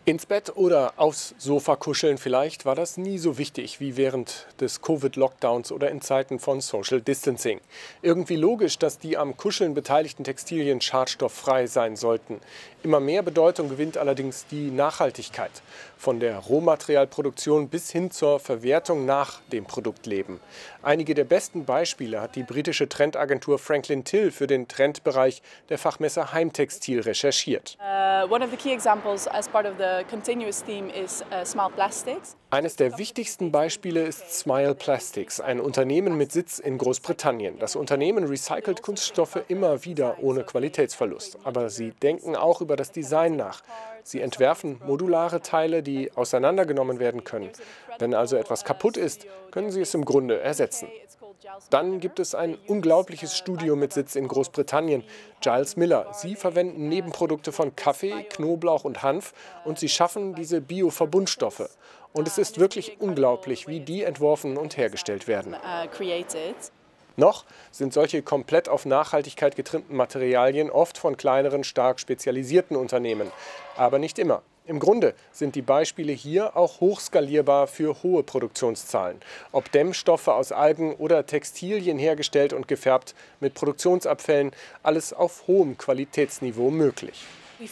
Ins Bett oder aufs Sofa kuscheln vielleicht war das nie so wichtig wie während des Covid-Lockdowns oder in Zeiten von Social Distancing. Irgendwie logisch, dass die am Kuscheln beteiligten Textilien schadstofffrei sein sollten. Immer mehr Bedeutung gewinnt allerdings die Nachhaltigkeit. Von der Rohmaterialproduktion bis hin zur Verwertung nach dem Produktleben. Einige der besten Beispiele hat die britische Trendagentur Franklin Till für den Trendbereich der Fachmesse Heimtextil recherchiert. One of the key examples as part of the continuous theme is Smile Plastics. Eines der wichtigsten Beispiele ist Smile Plastics, ein Unternehmen mit Sitz in Großbritannien. Das Unternehmen recycelt Kunststoffe immer wieder ohne Qualitätsverlust. Aber sie denken auch über das Design nach. Sie entwerfen modulare Teile, die auseinandergenommen werden können. Wenn also etwas kaputt ist, können sie es im Grunde ersetzen. Dann gibt es ein unglaubliches Studio mit Sitz in Großbritannien, Giles Miller. Sie verwenden Nebenprodukte von Kaffee, Knoblauch und Hanf und sie schaffen diese Bio-Verbundstoffe. Und es ist wirklich unglaublich, wie die entworfen und hergestellt werden. Noch sind solche komplett auf Nachhaltigkeit getrimmten Materialien oft von kleineren, stark spezialisierten Unternehmen. Aber nicht immer. Im Grunde sind die Beispiele hier auch hochskalierbar für hohe Produktionszahlen. Ob Dämmstoffe aus Algen oder Textilien hergestellt und gefärbt mit Produktionsabfällen, alles auf hohem Qualitätsniveau möglich.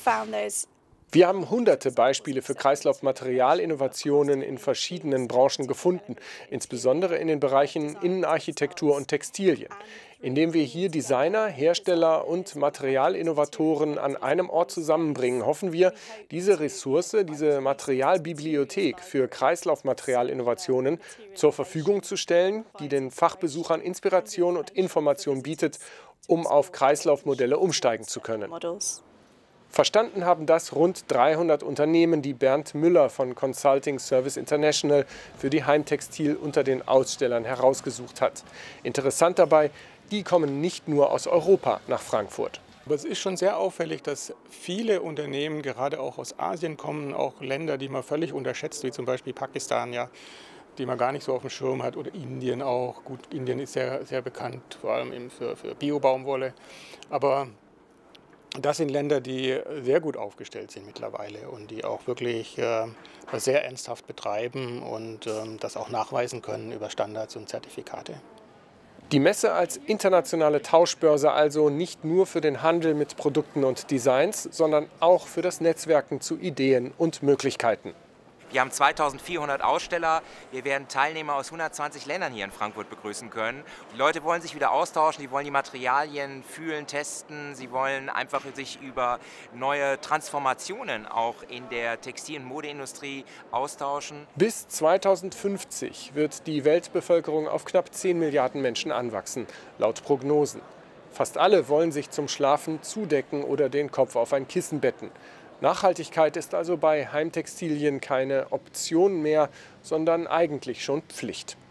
Wir haben hunderte Beispiele für Kreislaufmaterialinnovationen in verschiedenen Branchen gefunden, insbesondere in den Bereichen Innenarchitektur und Textilien. Indem wir hier Designer, Hersteller und Materialinnovatoren an einem Ort zusammenbringen, hoffen wir, diese Ressource, diese Materialbibliothek für Kreislaufmaterialinnovationen zur Verfügung zu stellen, die den Fachbesuchern Inspiration und Information bietet, um auf Kreislaufmodelle umsteigen zu können. Verstanden haben das rund 300 Unternehmen, die Bernd Müller von Consulting Service International für die Heimtextil unter den Ausstellern herausgesucht hat. Interessant dabei, die kommen nicht nur aus Europa nach Frankfurt. Aber es ist schon sehr auffällig, dass viele Unternehmen gerade auch aus Asien kommen, auch Länder, die man völlig unterschätzt, wie zum Beispiel Pakistan, ja, die man gar nicht so auf dem Schirm hat, oder Indien auch. Gut, Indien ist sehr, sehr bekannt, vor allem eben für Bio-Baumwolle. Aber das sind Länder, die sehr gut aufgestellt sind mittlerweile und die auch wirklich das sehr ernsthaft betreiben und das auch nachweisen können über Standards und Zertifikate. Die Messe als internationale Tauschbörse also nicht nur für den Handel mit Produkten und Designs, sondern auch für das Netzwerken zu Ideen und Möglichkeiten. Wir haben 2400 Aussteller. Wir werden Teilnehmer aus 120 Ländern hier in Frankfurt begrüßen können. Die Leute wollen sich wieder austauschen, die wollen die Materialien fühlen, testen. Sie wollen einfach sich über neue Transformationen auch in der Textil- und Modeindustrie austauschen. Bis 2050 wird die Weltbevölkerung auf knapp 10 Milliarden Menschen anwachsen, laut Prognosen. Fast alle wollen sich zum Schlafen zudecken oder den Kopf auf ein Kissen betten. Nachhaltigkeit ist also bei Heimtextilien keine Option mehr, sondern eigentlich schon Pflicht.